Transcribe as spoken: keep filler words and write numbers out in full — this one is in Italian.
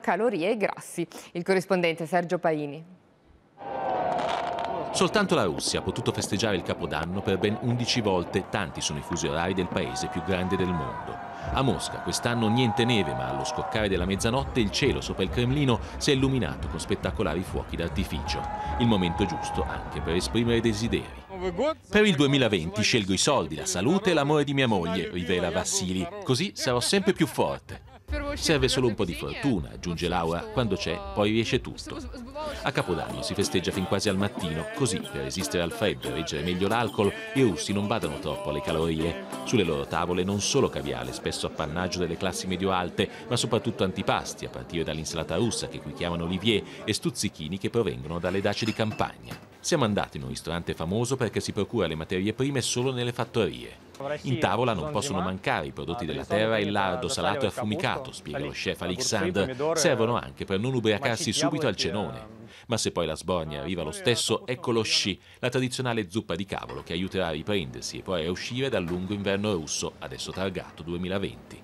calorie e grassi. Il corrispondente Sergio Paini. Soltanto la Russia ha potuto festeggiare il Capodanno per ben undici volte, tanti sono i fusi orari del paese più grande del mondo. A Mosca quest'anno niente neve, ma allo scoccare della mezzanotte il cielo sopra il Cremlino si è illuminato con spettacolari fuochi d'artificio. Il momento giusto anche per esprimere desideri. Per il duemilaventi scelgo i soldi, la salute e l'amore di mia moglie, rivela Vassili. Così sarò sempre più forte. Serve solo un po' di fortuna, aggiunge Laura, quando c'è poi riesce tutto. A Capodanno si festeggia fin quasi al mattino, così per resistere al freddo e reggere meglio l'alcol i russi non badano troppo alle calorie. Sulle loro tavole non solo caviale, spesso appannaggio delle classi medio-alte, ma soprattutto antipasti, a partire dall'insalata russa che qui chiamano olivier e stuzzichini che provengono dalle dace di campagna. Siamo andati in un ristorante famoso perché si procura le materie prime solo nelle fattorie. In tavola non possono mancare i prodotti della terra e il lardo salato e affumicato, spiega lo chef Alexandre. Servono anche per non ubriacarsi subito al cenone. Ma se poi la sbornia arriva lo stesso, ecco lo sci, la tradizionale zuppa di cavolo che aiuterà a riprendersi e poi a uscire dal lungo inverno russo, adesso targato duemilaventi.